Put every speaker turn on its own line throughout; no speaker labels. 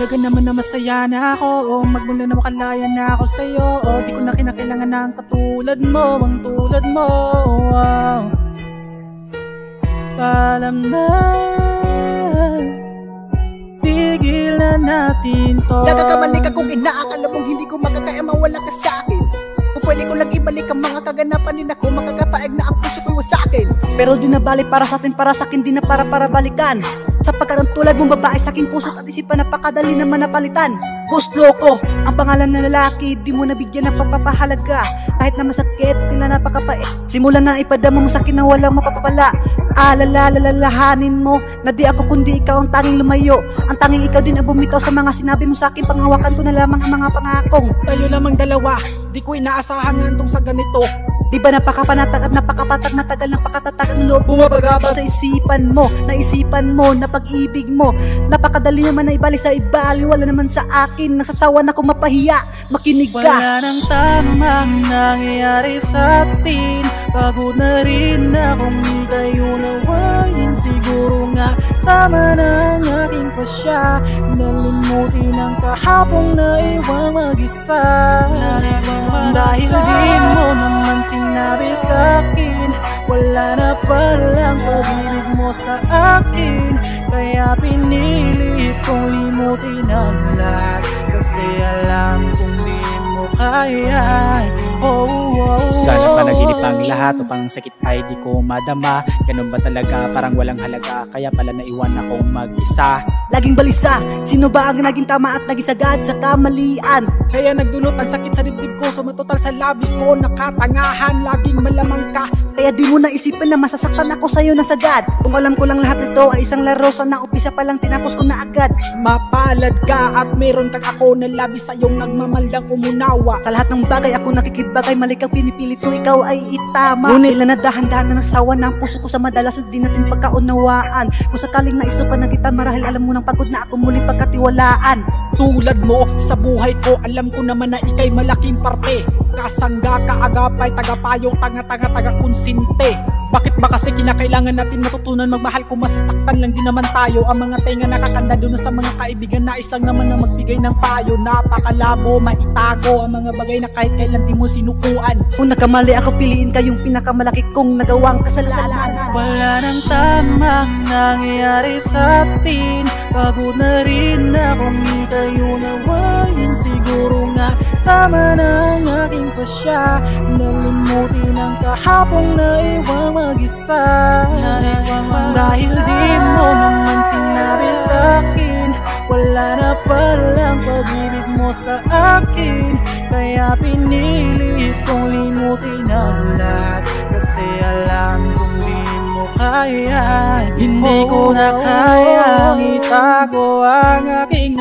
Talaga naman na masaya na ako, magmula na makalaya na ako sa'yo. Di ko na kinakailangan ng katulad mo, ang tulad mo. Paalam na, tigil na natin to.
Nagagamali ka kung inaakala mong hindi ko makakaya mawala ka sa'kin. Kung pwede ko lang ibalik ang mga kaganapan din ako, makakapaeg na ang puso ko sa'kin. Pero di na balik para sa'tin, para sa'kin, di na para balikan. Sa pagkarang tulad mong babae sa aking puso't at isipan, napakadali naman napalitan. Boss Loco, ang pangalan na lalaki, di mo nabigyan ng papapahalaga. Kahit na masakit, tila napakapait. Simulan na ipadama mo sa akin na walang mapapapala. Lalalahanin mo na di ako kundi ikaw ang tanging lumayo. Ang tanging ikaw din ang bumitaw sa mga sinabi mo sa akin. Panghawakan ko na lamang ang mga pangakong.
Tayo lamang dalawa, di ko inaasahan nga itong sa ganito.
Di ba napakapanatag at napakapatag, matagal napakatatag ang loob bumabagabag sa isipan mo, naisipan mo, na pag-ibig mo. Napakadali naman na ibalik sa ibali, wala naman sa akin, nasasawa na kung mapahiya, makinig ka.
Wala nang tamang nangyayari sa atin, pagod na rin akong di kayo nawain. Siguro nga tama na ang aking pasya, nalimutin ang kahapong naiwang mag-isa. Dahil di mo naman sinabi sa'kin, wala na palang pag-ibig mo sa akin. Kaya pinilit kong limutin ang lahat, kasi alam kong di mo kaya.
Sana panaginip ang lahat upang sakit ay di ko madama. Ganun ba talaga, parang walang halaga, kaya pala naiwan akong mag-isa.
Laging balisa, sino ba ang naging tama at naging sagad sa kamalian?
Kaya nagdulot ang sakit sa dibdib ko, sumatotal sa labis ko, nakatangahan, laging malamang ka.
Kaya di mo naisipin na masasaktan ako sa'yo ng sagad. Kung alam ko lang lahat ito ay isang laro, sana umpisa pa lang tinapos ko na agad.
Mapalad ka at meron kang ako na labis sa'yong nagmamaldang umunawa.
Sa lahat ng bagay ako nakikibagay, mali kang pinipilit ko, ikaw ay itama. Ngunit lang na dahan-dahan na nagsawa na ang puso ko sa madalas na di natin pagkaunawaan. Kung sakaling naisupan na kita, marahil alam mo nang pagod na ako muling pagkatiwalaan.
Tulad mo sa buhay ko, alam ko naman na ikay malaking parte. Kasangga, kaagapay, tagapayong, tanga-tanga, taga-konsinte. Bakit ba kasi kinakailangan natin matutunan magmahal kung masasaktan lang din naman tayo? Ang mga tenga nakakanda doon sa mga kaibigan, nais lang naman na magbigay ng payo. Napakalabo, maitago ang mga bagay na kahit kailan di mo sinukuan.
Kung nakamali ako, piliin ka yung pinakamalaki kong nagawang kasalanan.
Wala nang tamang nangyayari sa atin, pagod na rin akong di kayo nawain. Siguro nga tama na ang aking pasya, nalimutin ang kahapong naiwang mag-isa. Dahil di mo naman sinabi sa'kin, wala na palang pag-ibig mo sa akin. Kaya pinilit kong limutin ang lahat, kasi alam kong di mo kaya. Hindi ko na kayang itago ang aking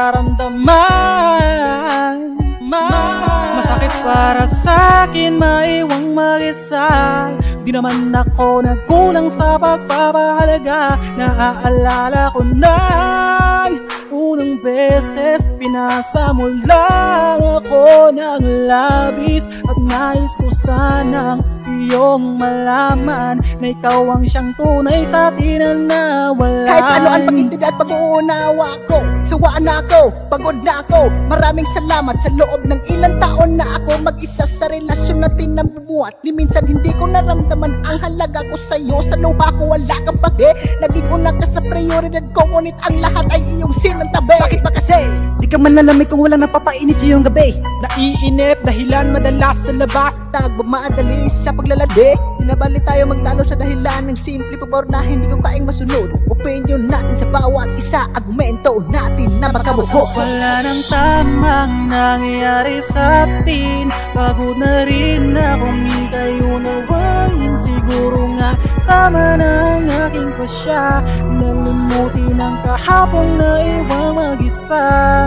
nararamdaman. Masakit para sa'kin maiwang mag-isa. Di naman ako nagkulang sa pagpapahalaga. Naaalala ko nang unang beses pinasa mo lang ako ng labis. At nais ko sanang iyong malaman na ikaw ang siyang tunay sa atin na nawalan.
Kahit ano ang pag-intindi at pag-uunawa ko, sawaan na ako, pagod na ako. Maraming salamat sa loob ng ilang taon na ako mag-isa sa relasyon natin na bumuhat. Ni minsan hindi ko naramdaman ang halaga ko sa'yo. Sa luha ko wala kang pake, naging una ka sa prioridad ko, ngunit ang lahat ay iyong sinantabi. Bakit ba kasi? Di ka man lalamig kung walang napapainit iyong gabi.
Naiinip, dahilan madalas sa labas,
nagmamadali sa paglalade. Dinabali tayo magtalo sa dahilan ng simple pabor na hindi ko kaing masunod. Opinion natin sa bawat isa, argumento natin na makabuko.
Wala nang tamang nangyayari sa atin, pagod na rin akong di kayo nawain. Siguro nga tama na ang aking pasya, nalimutin ang kahapong naiwang mag-isa.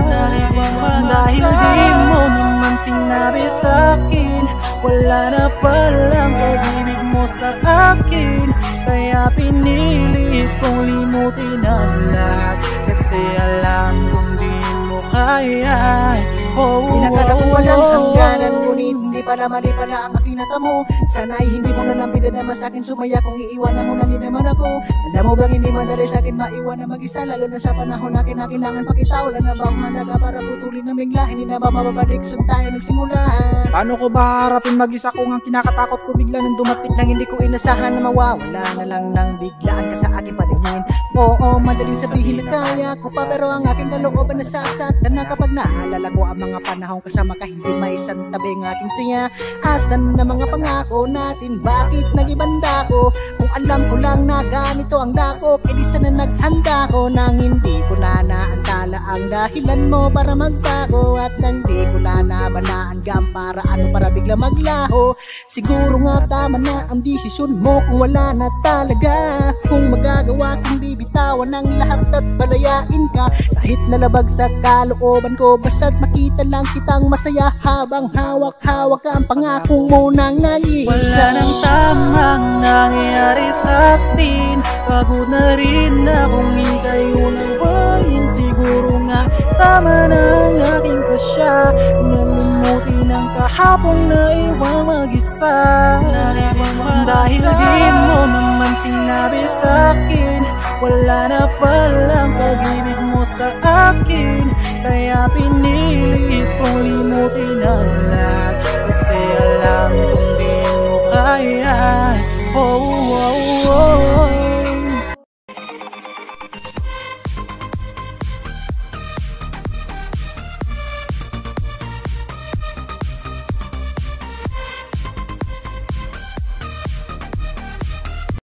Dahil di mo naman sinabi sa'kin, wala na palang pag-ibig mo sa akin. Kaya pinilit kong limutin ang lahat, kasi alam kong di mo kaya.
Pinakala ko walang hangganan, ngunit hindi pala mali pala ang aking pinatamo. Sana'y hindi mo nalang pinadama sa'kin, sumaya kung iiwanan mo na din naman ako. Alam mo bang hindi madali sa'kin maiwan na mag-isa, lalo na sa panahon na kinakailangan pa kita. Wala na ba akong halaga para putulin ng bigla, hindi na ba mababalik saan tayo nagsimula?
Paano ko ba harapin mag-isa kung ang kinakatakot ko bigla nang dumating?
Nang hindi ko inasahan na mawawala na lang nang biglaan ka sa aking paningin. Oo, madaling sabihin na kaya ko pa, pero ang aking kalooban nasasaktan na kapag naalala ko ang mga panahong kasama ka, hindi maisang tabi ang aking saya. Asan na mga pangako natin, bakit nag-ibanda ko? Kung alam ko lang na ganito ang dako, edi sana naghanda ko nang hindi ko na naantala ang dahilan mo para magbago, at nang di ko na nabanaan gam para ano para bigla maglaho. Siguro nga tama na ang desisyon mo kung wala na talaga, kung magagawa kong bibitawan ang lahat at balayain ka, kahit nalabag sa kalooban ko, basta't makita lang kitang masaya habang hawak-hawak ang pangakong mo nang nag-iisa.
Wala nang tamang nangyayari sa atin, pagod na rin akong ika'y unawain. Siguro nga tama na ang aking pasya, nalumuti ng kahapong naiwang mag-isa. Dahil di mo naman sinabi sa'kin, wala na palang pag-ibig mo sa akin.